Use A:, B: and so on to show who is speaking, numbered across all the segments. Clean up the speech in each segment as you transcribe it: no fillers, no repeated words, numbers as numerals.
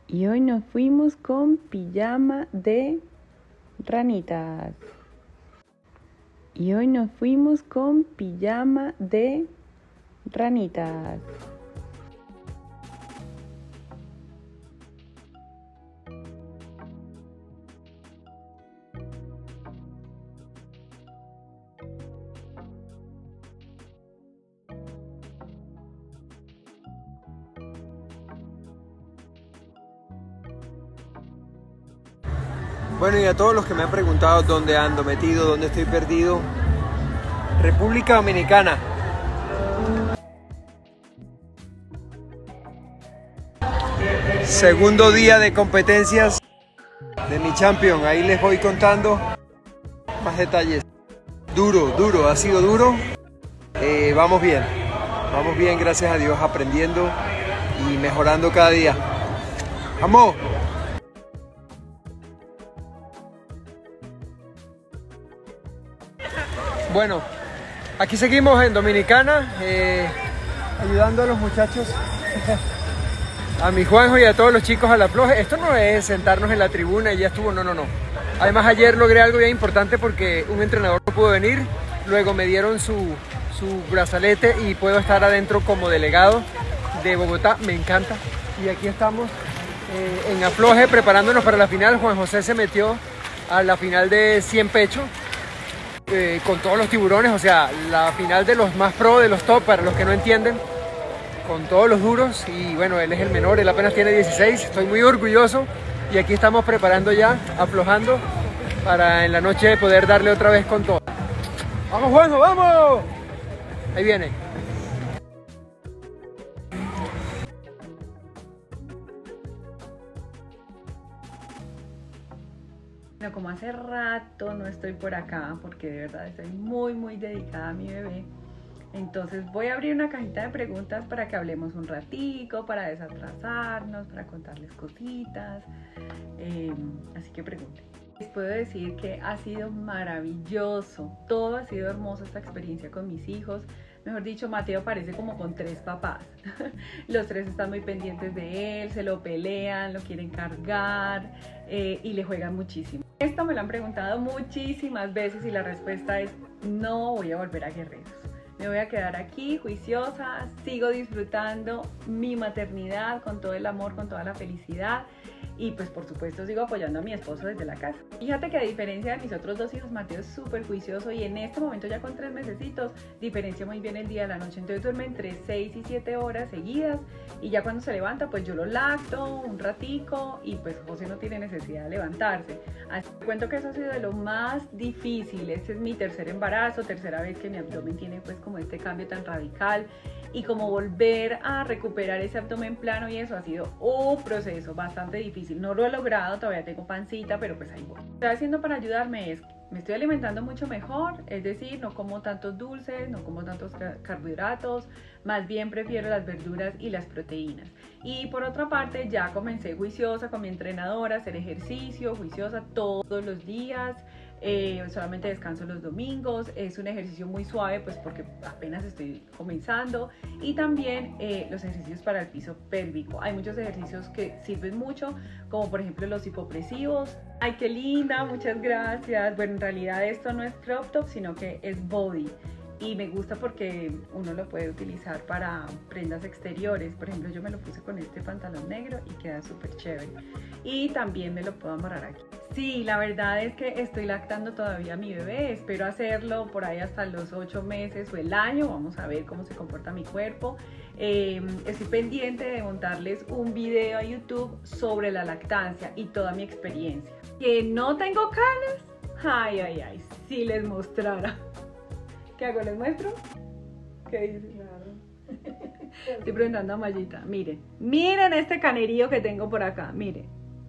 A: Y hoy nos fuimos con pijama de ranitas. Y hoy nos fuimos con pijama de ranitas.
B: Bueno, y a todos los que me han preguntado dónde ando metido, dónde estoy perdido, República Dominicana. Segundo día de competencias de mi champion, ahí les voy contando más detalles. Duro, ha sido duro. Vamos bien, gracias a Dios, aprendiendo y mejorando cada día. ¡Vamos! Bueno, aquí seguimos en Dominicana, ayudando a los muchachos, a mi Juanjo y a todos los chicos al afloje. Esto no es sentarnos en la tribuna y ya estuvo, no. Además ayer logré algo bien importante porque un entrenador no pudo venir, luego me dieron su brazalete y puedo estar adentro como delegado de Bogotá, me encanta. Y aquí estamos en afloje preparándonos para la final. Juan José se metió a la final de 100 pecho. Con todos los tiburones, o sea, la final de los más pro, de los top, para los que no entienden, con todos los duros. Y bueno, él es el menor, él apenas tiene 16, estoy muy orgulloso y aquí estamos preparando ya, aflojando para en la noche poder darle otra vez con todo. ¡Vamos, Juanjo, vamos! Ahí viene.
A: Bueno, como hace rato no estoy por acá, porque de verdad estoy muy dedicada a mi bebé, entonces voy a abrir una cajita de preguntas para que hablemos un ratico, para desatrasarnos, para contarles cositas, así que pregunten. Les puedo decir que ha sido maravilloso, todo ha sido hermoso esta experiencia con mis hijos. Mejor dicho, Mateo parece como con 3 papás. Los 3 están muy pendientes de él, se lo pelean, lo quieren cargar y le juegan muchísimo. Esto me lo han preguntado muchísimas veces y la respuesta es no voy a volver a Guerreros. Me voy a quedar aquí juiciosa, sigo disfrutando mi maternidad con todo el amor, con toda la felicidad. Y pues por supuesto sigo apoyando a mi esposo desde la casa. Fíjate que a diferencia de mis otros 2 hijos, Mateo es súper juicioso y en este momento ya con 3 mesecitos diferencia muy bien el día de la noche. Entonces duerme entre 6 y 7 horas seguidas y ya cuando se levanta pues yo lo lacto un ratico y pues José no tiene necesidad de levantarse. Así que cuento que eso ha sido de lo más difícil. Este es mi 3er embarazo, 3ª vez que mi abdomen tiene pues como este cambio tan radical. Y como volver a recuperar ese abdomen plano y eso ha sido un proceso bastante difícil. No lo he logrado, todavía tengo pancita, pero pues ahí voy. Lo que estoy haciendo para ayudarme es, me estoy alimentando mucho mejor, es decir, no como tantos dulces, no como tantos carbohidratos, más bien prefiero las verduras y las proteínas. Y por otra parte ya comencé juiciosa con mi entrenadora, hacer ejercicio, juiciosa todos los días. Solamente descanso los domingos, es un ejercicio muy suave pues porque apenas estoy comenzando y también los ejercicios para el piso pélvico. Hay muchos ejercicios que sirven mucho, como por ejemplo los hipopresivos. ¡Ay, qué linda! Muchas gracias. Bueno, en realidad esto no es crop top, sino que es body. Y me gusta porque uno lo puede utilizar para prendas exteriores. Por ejemplo, yo me lo puse con este pantalón negro y queda súper chévere. Y también me lo puedo amarrar aquí. Sí, la verdad es que estoy lactando todavía a mi bebé. Espero hacerlo por ahí hasta los 8 meses o el año. Vamos a ver cómo se comporta mi cuerpo. Estoy pendiente de montarles un video a YouTube sobre la lactancia y toda mi experiencia. ¿Que no tengo canas? Ay, si les mostrara. ¿Qué hago? ¿Les muestro? ¿Qué dices? Claro. Estoy preguntando a Mayita. Miren este canerío que tengo por acá, miren.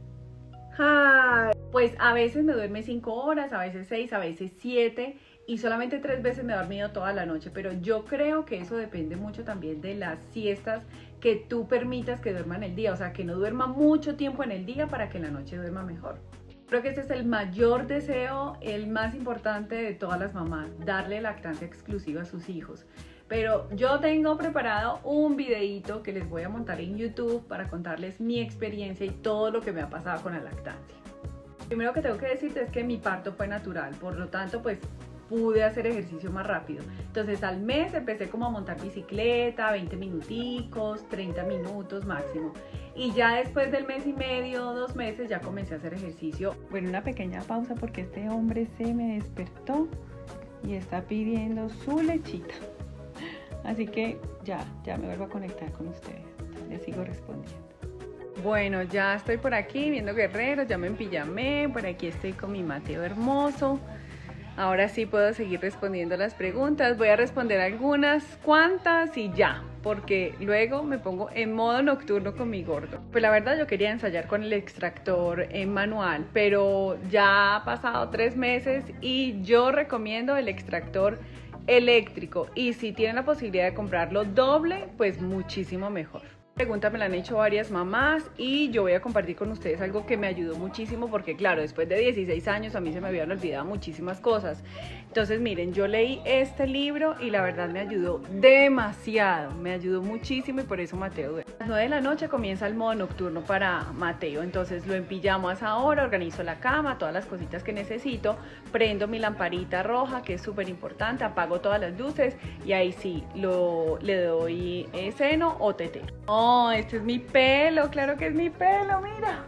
A: Ay. Pues a veces me duerme 5 horas, a veces 6, a veces 7 y solamente 3 veces me he dormido toda la noche, pero yo creo que eso depende mucho también de las siestas que tú permitas que duerma en el día, o sea, que no duerma mucho tiempo en el día para que en la noche duerma mejor. Creo que este es el mayor deseo, el más importante de todas las mamás, darle lactancia exclusiva a sus hijos. Pero yo tengo preparado un videíto que les voy a montar en YouTube para contarles mi experiencia y todo lo que me ha pasado con la lactancia. Primero que tengo que decirte es que mi parto fue natural, por lo tanto pues pude hacer ejercicio más rápido. Entonces al mes empecé como a montar bicicleta, 20 minuticos, 30 minutos máximo. Y ya después del mes y medio, 2 meses, ya comencé a hacer ejercicio. Bueno, una pequeña pausa porque este hombre se me despertó y está pidiendo su lechita. Así que ya me vuelvo a conectar con ustedes. Les sigo respondiendo. Bueno, ya estoy por aquí viendo guerreros, ya me empillamé, por aquí estoy con mi Mateo hermoso. Ahora sí puedo seguir respondiendo las preguntas, voy a responder algunas cuantas y ya, porque luego me pongo en modo nocturno con mi gordo. Pues la verdad yo quería ensayar con el extractor en manual, pero ya ha pasado 3 meses y yo recomiendo el extractor eléctrico y si tienen la posibilidad de comprarlo doble, pues muchísimo mejor. Pregunta me la han hecho varias mamás y yo voy a compartir con ustedes algo que me ayudó muchísimo porque claro, después de 16 años a mí se me habían olvidado muchísimas cosas. Entonces miren, yo leí este libro y la verdad me ayudó demasiado, me ayudó muchísimo y por eso Mateo duerme. A las 9 de la noche comienza el modo nocturno para Mateo, entonces lo empillamos ahora, organizo la cama, todas las cositas que necesito, prendo mi lamparita roja que es súper importante, apago todas las luces y ahí sí le doy seno o tetero. Oh, este es mi pelo, claro que es mi pelo, mira.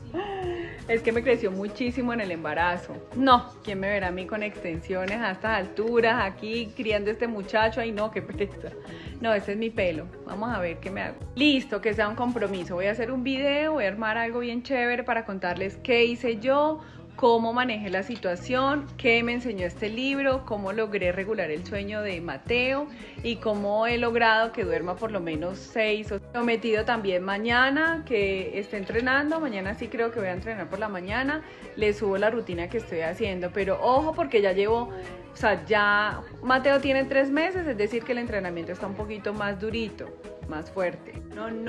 A: Es que me creció muchísimo en el embarazo. No, ¿quién me verá a mí con extensiones a estas alturas, aquí criando este muchacho? Ay no, qué pereza. No, este es mi pelo. Vamos a ver qué me hago. Listo, que sea un compromiso. Voy a hacer un video, voy a armar algo bien chévere para contarles qué hice yo, cómo manejé la situación, qué me enseñó este libro, cómo logré regular el sueño de Mateo y cómo he logrado que duerma por lo menos 6 o prometido también mañana que esté entrenando. Mañana sí creo que voy a entrenar por la mañana, le subo la rutina que estoy haciendo, pero ojo porque ya llevo, o sea, ya Mateo tiene 3 meses, es decir que el entrenamiento está un poquito más durito, más fuerte.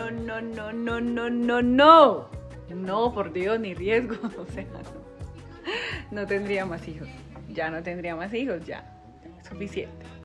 A: No, por Dios, ni riesgo, o sea, no tendría más hijos, ya no tendría más hijos, ya, suficiente.